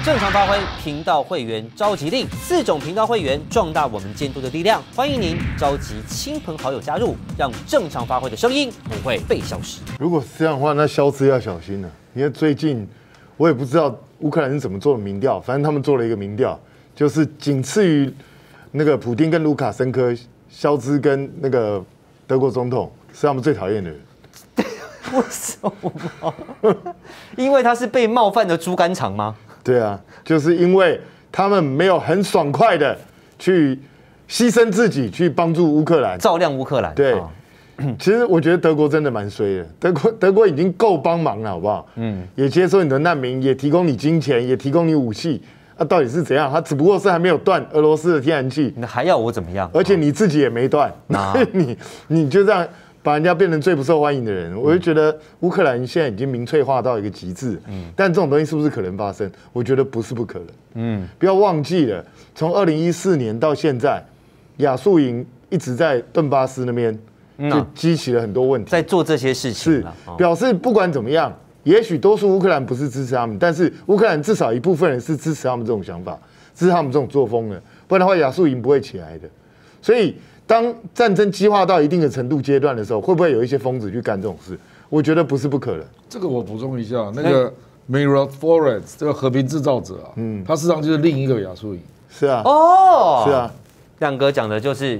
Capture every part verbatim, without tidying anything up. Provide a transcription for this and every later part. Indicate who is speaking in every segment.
Speaker 1: 正常发挥频道会员召集令，四种频道会员壮大我们监督的力量。欢迎您召集亲朋好友加入，让正常发挥的声音不会被消失。
Speaker 2: 如果是这样的话，那消失要小心了。因为最近我也不知道乌克兰是怎么做的民调，反正他们做了一个民调，就是仅次于那个普丁跟卢卡申科，肖兹跟那个德国总统是他们最讨厌的人。
Speaker 1: 为什么？因为他是被冒犯的猪肝肠吗？
Speaker 2: 对啊，就是因为他们没有很爽快的去牺牲自己去帮助乌克兰，
Speaker 1: 照亮乌克兰。
Speaker 2: 对，
Speaker 1: 哦、
Speaker 2: 其实我觉得德国真的蛮衰的，德国德国已经够帮忙了，好不好？嗯，也接收你的难民，也提供你金钱，也提供你武器。那、啊、到底是怎样？他只不过是还没有断俄罗斯的天然气，
Speaker 1: 那还要我怎么样？
Speaker 2: 而且你自己也没断，
Speaker 1: 啊、
Speaker 2: 你你就这样把人家变成最不受欢迎的人，我就觉得乌克兰现在已经民粹化到一个极致。嗯，但这种东西是不是可能发生？我觉得不是不可能。嗯，不要忘记了，从二零一四年到现在，亚速营一直在顿巴斯那边就激起了很多问题，
Speaker 1: 在做这些事情，
Speaker 2: 是表示不管怎么样，也许多数乌克兰不是支持他们，但是乌克兰至少一部分人是支持他们这种想法，支持他们这种作风的，不然的话亚速营不会起来的。所以。当战争激化到一定的程度阶段的时候，会不会有一些疯子去干这种事？我觉得不是不可能。
Speaker 3: 这个我补充一下，那个 Mirotvorets 这个和平制造者啊，嗯，他事实上就是另一个亚速营。
Speaker 2: 是啊，
Speaker 1: 哦，
Speaker 2: 是啊，
Speaker 1: 亮哥讲的就是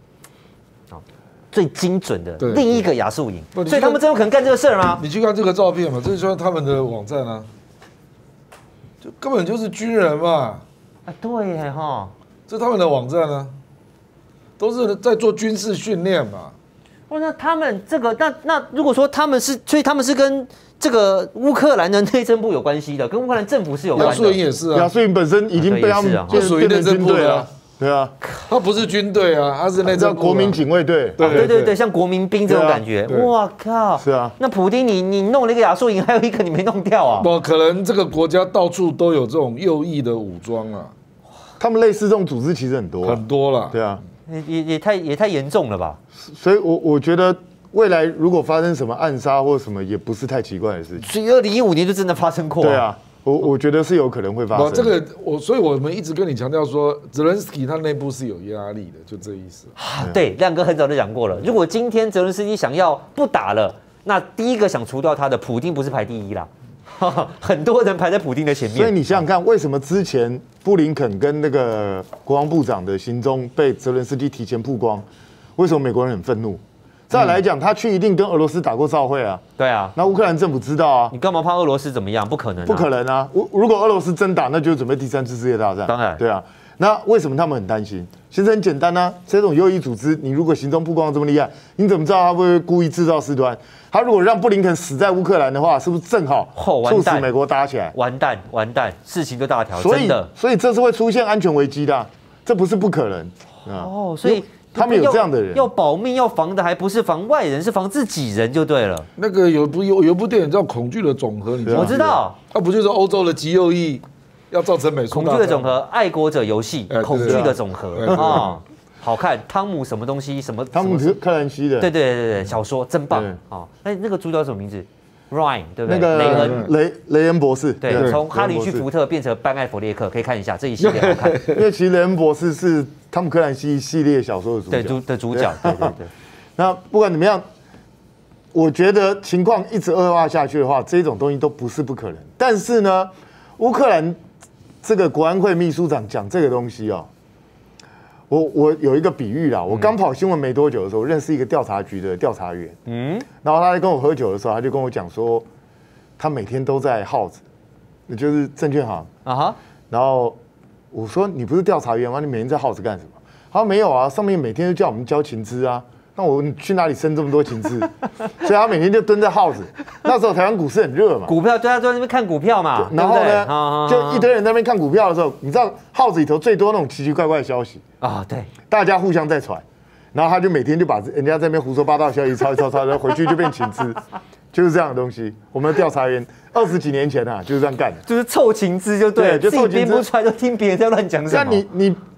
Speaker 1: 最精准的另一个亚速营，所以他们真有可能干这个事儿吗？
Speaker 3: 你去看这个照片嘛，这就是他们的网站啊，就根本就是军人嘛。
Speaker 1: 啊，对耶哈，
Speaker 3: 这是他们的网站啊。都是在做军事训练嘛？
Speaker 1: 哦，那他们这个，那那如果说他们是，所以他们是跟这个乌克兰的内政部有关系的，跟乌克兰政府是有关的。
Speaker 3: 亚速营也是啊，
Speaker 2: 亚速营本身已经被他们
Speaker 3: 就属于内政部的啊。
Speaker 2: 对啊，
Speaker 3: 他不是军队啊，他是内政部
Speaker 2: 国民警卫队。
Speaker 1: 对对对对，像国民兵这种感觉。哇靠！
Speaker 2: 是啊，
Speaker 1: 那普丁你你弄了一个亚速营，还有一个你没弄掉啊？
Speaker 3: 不，可能这个国家到处都有这种右翼的武装啊。
Speaker 2: 他们类似这种组织其实很多
Speaker 3: 很多了。
Speaker 2: 对啊。
Speaker 1: 也也太也太严重了吧？
Speaker 2: 所以我，我我觉得未来如果发生什么暗杀或什么，也不是太奇怪的事情。
Speaker 1: 所以，二零一五年就真的发生过、啊。
Speaker 2: 对啊，我我觉得是有可能会发生。
Speaker 3: 这个我，所以我们一直跟你强调说，泽连斯基他内部是有压力的，就这意思。
Speaker 1: 啊、对，亮哥很早就讲过了，如果今天泽连斯基想要不打了，那第一个想除掉他的普丁不是排第一啦。很多人排在普丁的前面，
Speaker 2: 所以你想想看，为什么之前布林肯跟那个国防部长的行踪被泽连斯基提前曝光？为什么美国人很愤怒？再来讲，他去一定跟俄罗斯打过照会啊。
Speaker 1: 对啊，
Speaker 2: 那乌克兰政府知道啊。
Speaker 1: 你干嘛怕俄罗斯怎么样？不可能、啊，
Speaker 2: 不可能啊！如果俄罗斯真打，那就准备第三次世界大战。
Speaker 1: 当然，
Speaker 2: 对啊。那为什么他们很担心？其实很简单啊，这种右翼组织，你如果行踪曝光这么厉害，你怎么知道他会不会故意制造事端？他如果让布林肯死在乌克兰的话，是不是正好促使美国打起来？
Speaker 1: 完蛋，完蛋，事情就大条。
Speaker 2: 所以，
Speaker 1: 真的，
Speaker 2: 所以这是会出现安全危机的、啊，这不是不可能啊。
Speaker 1: 哦，所以
Speaker 2: 他们有这样的人，
Speaker 1: 要保命要防的，还不是防外人，是防自己人就对了。
Speaker 3: 那个有部有有部电影叫《恐惧的总和》，你知道吗？
Speaker 1: 我知道，
Speaker 3: 它不就是欧洲的极右翼？要造成美
Speaker 1: 恐惧的总和，爱国者游戏，恐惧的总和啊，好看。汤姆什么东西？什么？
Speaker 2: 汤姆克兰西的。
Speaker 1: 对对对对，小说真棒啊！那那个主角什么名字 ？Ryan 对不对？
Speaker 2: 那个雷恩雷雷恩博士。
Speaker 1: 对，从哈里去福特变成班艾弗列克，可以看一下这一系列好看。
Speaker 2: 因为其实雷恩博士是汤姆克兰西系列小说的主角。
Speaker 1: 对主的主角，对对对。
Speaker 2: 那不管怎么样，我觉得情况一直恶化下去的话，这种东西都不是不可能。但是呢，乌克兰。这个国安会秘书长讲这个东西哦，我我有一个比喻啦，我刚跑新闻没多久的时候，认识一个调查局的调查员，嗯，然后他在跟我喝酒的时候，他就跟我讲说，他每天都在耗子，也就是证券行啊哈，然后我说你不是调查员吗？你每天在耗子干什么？他说没有啊，上面每天都叫我们交情资啊。那我去哪里生这么多情资？所以他每天就蹲在耗子。那时候台湾股市很热嘛，
Speaker 1: 股票对啊，都在那边看股票嘛。
Speaker 2: 然后呢，
Speaker 1: 对
Speaker 2: 就一堆人在那边看股票的时候，你知道耗子里头最多那种奇奇怪怪的消息
Speaker 1: 啊，对，
Speaker 2: 大家互相在传，然后他就每天就把人家在那边胡说八道的消息抄一抄抄，然后回去就变情资，就是这样的东西。我们的调查员二十几年前啊，就是这样干的，
Speaker 1: 就是凑情资就对了，
Speaker 2: 对，就凑
Speaker 1: 情资，编不出来就听别人在乱讲什么。
Speaker 2: 那你你。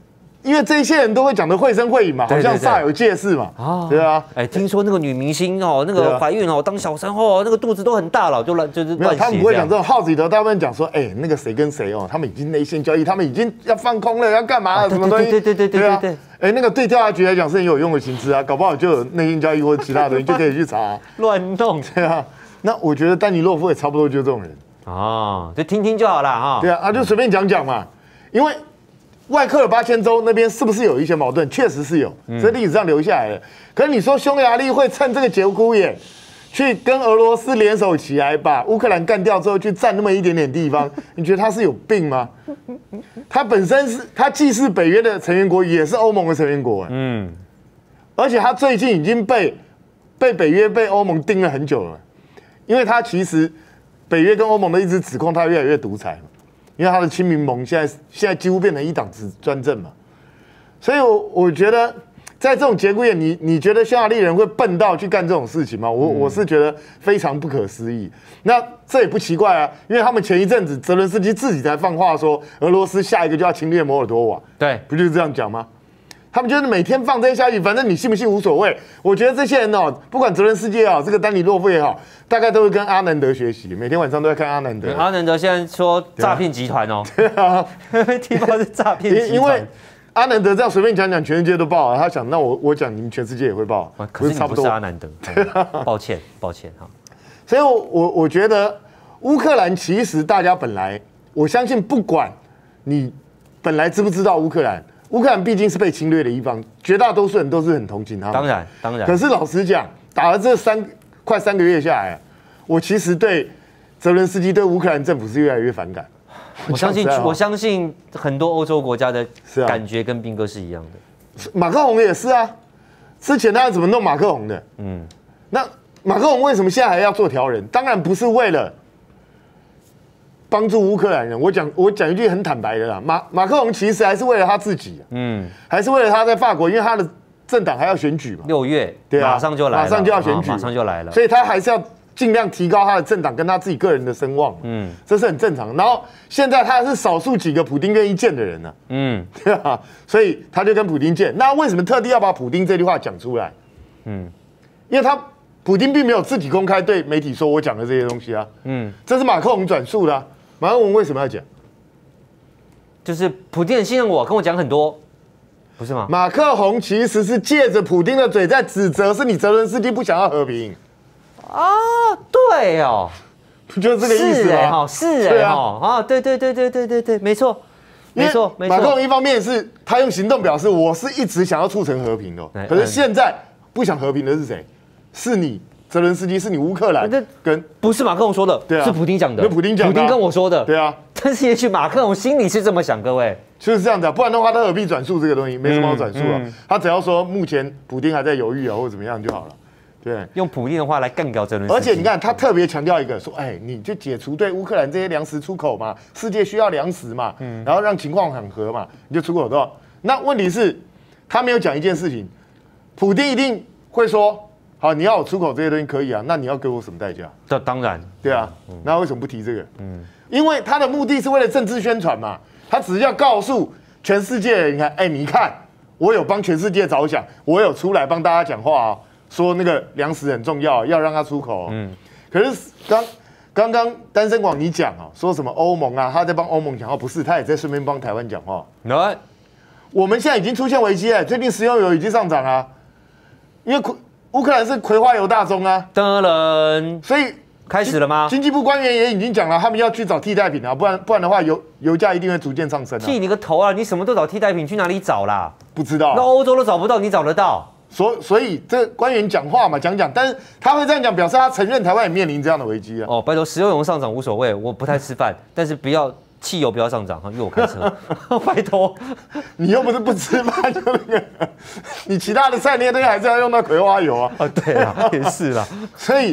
Speaker 2: 因为这些人都会讲的绘声绘影嘛，好像煞有介事嘛，啊，对啊，
Speaker 1: 哎，听说那个女明星哦，那个怀孕哦，当小三后，那个肚子都很大了，就乱就是
Speaker 2: 没有，他们不会讲这种耗子里头，他们讲说，哎，那个谁跟谁哦，他们已经内线交易，他们已经要放空了，要干嘛了，什么东西？
Speaker 1: 对对对对对对。
Speaker 2: 哎，那个对调查局来讲是很有用的情资啊，搞不好就有内线交易或者其他东西就可以去查。
Speaker 1: 乱弄，
Speaker 2: 对啊。那我觉得丹尼洛夫也差不多就是这种人
Speaker 1: 啊，就听听就好了哈。
Speaker 2: 对啊，啊就随便讲讲嘛，因为。外克尔八千州那边是不是有一些矛盾？确实是有，这历史上留下来的。可是你说匈牙利会趁这个节骨眼，去跟俄罗斯联手起来，把乌克兰干掉之后，去占那么一点点地方，你觉得他是有病吗？他本身是，他既是北约的成员国，也是欧盟的成员国，嗯，而且他最近已经被被北约、被欧盟盯了很久了，因为他其实北约跟欧盟的一直指控他越来越独裁。因为他的亲民盟现在现在几乎变成一党执专政嘛，所以我我觉得在这种节骨眼，你你觉得匈牙利人会笨到去干这种事情吗？我我是觉得非常不可思议。那这也不奇怪啊，因为他们前一阵子泽伦斯基自己才放话说，俄罗斯下一个就要侵略摩尔多瓦，
Speaker 1: 对，
Speaker 2: 不就是这样讲吗？他们就是每天放这些消息，反正你信不信无所谓。我觉得这些人哦，不管泽伦斯基也好，这个丹尼洛夫也好，大概都会跟阿南德学习，每天晚上都在看阿南德。
Speaker 1: 阿南德现在说诈骗集团哦，对啊，提报是诈骗集团。
Speaker 2: 因为阿南德这样随便讲讲，全世界都报啊。他想，那我我讲，你们全世界也会报，
Speaker 1: 可是你不是阿南德，抱歉抱歉哈。
Speaker 2: 所以我，我我觉得乌克兰其实大家本来，我相信不管你本来知不知道乌克兰。乌克兰毕竟是被侵略的一方，绝大多数人都是很同情他们。
Speaker 1: 当然，当然。
Speaker 2: 可是老实讲，打了这三快三个月下来，我其实对泽伦斯基、对乌克兰政府是越来越反感。
Speaker 1: 我相信，我相信很多欧洲国家的感觉跟斌哥是一样的。
Speaker 2: 马克宏也是啊，之前他怎么弄马克宏的？嗯，那马克宏为什么现在还要做调人？当然不是为了。帮助乌克兰人，我讲我讲一句很坦白的啦，马马克宏其实还是为了他自己、啊，嗯，还是为了他在法国，因为他的政党还要选举嘛，
Speaker 1: 六月，
Speaker 2: 对啊，
Speaker 1: 马上就来了，
Speaker 2: 马上就要选举，
Speaker 1: 马上就来了，
Speaker 2: 所以他还是要尽量提高他的政党跟他自己个人的声望，嗯，这是很正常。然后现在他是少数几个普丁愿意见的人呢、啊，嗯，对啊，所以他就跟普丁见。那为什么特地要把普丁这句话讲出来？嗯，因为他普丁并没有自己公开对媒体说我讲的这些东西啊，嗯，这是马克宏转述的、啊。马克宏为什么要讲？
Speaker 1: 就是普丁很信任我，跟我讲很多，不是吗？
Speaker 2: 马克宏其实是借着普丁的嘴在指责，是你泽伦斯基不想要和平
Speaker 1: 啊？对哦，
Speaker 2: 不就是这个意思吗？
Speaker 1: 是哎，哈，啊，对对对对对对对，没错，没错，没错。
Speaker 2: 马克宏一方面是他用行动表示我是一直想要促成和平的，可是现在不想和平的是谁？是你。泽伦斯基是你乌克兰，跟
Speaker 1: 不是马克宏说的，
Speaker 2: 对啊，
Speaker 1: 是普丁讲的，
Speaker 2: 普丁讲的，
Speaker 1: 普丁跟我说的，
Speaker 2: 对啊。
Speaker 1: 但是也许马克宏心里是这么想，各位
Speaker 2: 就是这样子啊，不然的话他何必转述这个东西？没什么好转述啊，嗯嗯、他只要说目前普丁还在犹豫啊，或者怎么样就好了。对，
Speaker 1: 用普丁的话来干掉泽伦斯基。
Speaker 2: 而且你看，他特别强调一个说，哎，你就解除对乌克兰这些粮食出口嘛，世界需要粮食嘛，嗯、然后让情况缓和嘛，你就出口多少？那问题是，他没有讲一件事情，普丁一定会说。好，你要我出口这些东西可以啊，那你要给我什么代价？
Speaker 1: 这当然，
Speaker 2: 对啊，嗯、那为什么不提这个？嗯，因为他的目的是为了政治宣传嘛，他只是要告诉全世界人，你看，哎，你看，我有帮全世界着想，我有出来帮大家讲话啊，说那个粮食很重要，要让它出口。嗯，可是刚刚刚单身广你讲啊，说什么欧盟啊，他在帮欧盟讲话，不是，他也在顺便帮台湾讲话。
Speaker 1: 来，
Speaker 2: 我们现在已经出现危机了，最近食用油已经上涨啊，因为乌克兰是葵花油大宗啊，
Speaker 1: 当然，
Speaker 2: 所以
Speaker 1: 开始了吗？
Speaker 2: 经济部官员也已经讲了，他们要去找替代品啊，不然不然的话，油油价一定会逐渐上升、啊。
Speaker 1: 替你个头啊！你什么都找替代品，去哪里找啦？
Speaker 2: 不知道、啊，
Speaker 1: 那欧洲都找不到，你找得到？
Speaker 2: 所所以这官员讲话嘛，讲讲，但是他会这样讲，表示他承认台湾也面临这样的危机啊。
Speaker 1: 哦，拜托，食用油上涨无所谓，我不太吃饭，但是不要。汽油不要上涨哈，因为我开车。拜托，
Speaker 2: 你又不是不吃饭，就那个，你其他的菜那些东西还是要用到葵花油啊。
Speaker 1: 啊，对啊，也是啦。
Speaker 2: 所以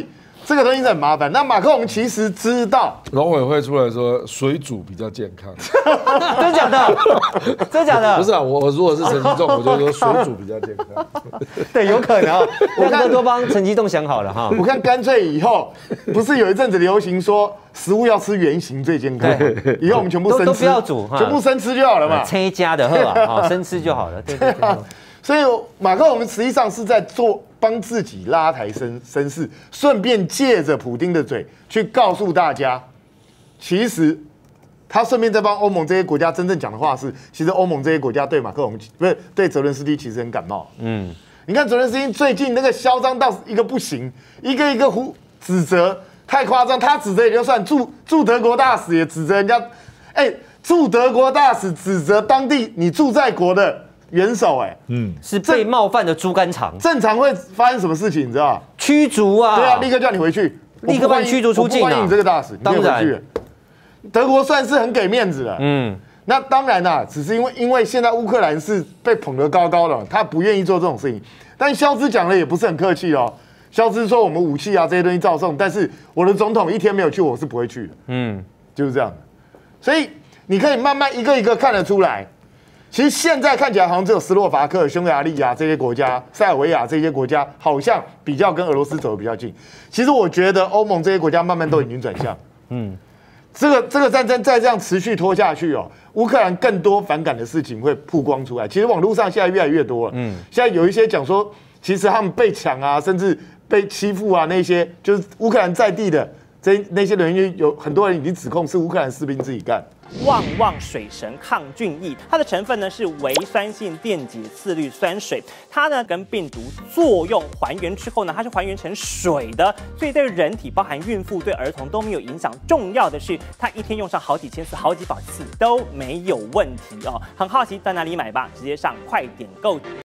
Speaker 2: 这个东西是很麻烦。那马克龙其实知道，
Speaker 3: 农委会出来说水煮比较健康，
Speaker 1: 真假的？真假的？
Speaker 3: 不是啊，我我如果是陈其仲，我就说水煮比较健康。
Speaker 1: 对，有可能。我看都帮陈其栋想好了哈。
Speaker 2: 我看干脆以后不是有一阵子流行说食物要吃原形最健康，以后我们全部生吃，
Speaker 1: 都不要煮，
Speaker 2: 全部生吃就好了嘛。
Speaker 1: 切家的喝啊，生吃就好了。对对对。
Speaker 2: 所以马克龙实际上是在做帮自己拉抬声声势，顺便借着普丁的嘴去告诉大家，其实他顺便在帮欧盟这些国家真正讲的话是，其实欧盟这些国家对马克龙不是对泽伦斯基其实很感冒。嗯，你看泽伦斯基最近那个嚣张到一个不行，一个一个胡指责，太夸张。他指责也就算，驻驻德国大使也指责人家，哎、欸，驻德国大使指责当地你驻在国的元首，哎，嗯，
Speaker 1: 是被冒犯的猪肝肠。
Speaker 2: 正常会发生什么事情，你知道吗？
Speaker 1: 驱逐啊！
Speaker 2: 对啊，立刻叫你回去，
Speaker 1: 立刻把你驱逐出境啊！
Speaker 2: 我不欢迎你这个大使，你可以回去。德国算是很给面子了，嗯，那当然啦，只是因为因为现在乌克兰是被捧得高高的，他不愿意做这种事情。但肖兹讲的也不是很客气哦，肖兹说我们武器啊这些东西照送，但是我的总统一天没有去，我是不会去的，嗯，就是这样的。所以你可以慢慢一个一个看得出来。其实现在看起来好像只有斯洛伐克、匈牙利啊这些国家、塞尔维亚这些国家好像比较跟俄罗斯走得比较近。其实我觉得欧盟这些国家慢慢都已经转向。嗯，这个这个战争再这样持续拖下去哦，乌克兰更多反感的事情会曝光出来。其实网络上现在越来越多了。嗯，现在有一些讲说，其实他们被抢啊，甚至被欺负啊，那些就是乌克兰在地的这那些人，有很多人已经指控是乌克兰士兵自己干。
Speaker 4: 旺旺水神抗菌液，它的成分呢是微酸性电解次氯酸水，它呢跟病毒作用还原之后呢，它是还原成水的，所以对人体，包含孕妇、对儿童都没有影响。重要的是，它一天用上好几千次、好几百次都没有问题哦。很好奇在哪里买吧？直接上快点购。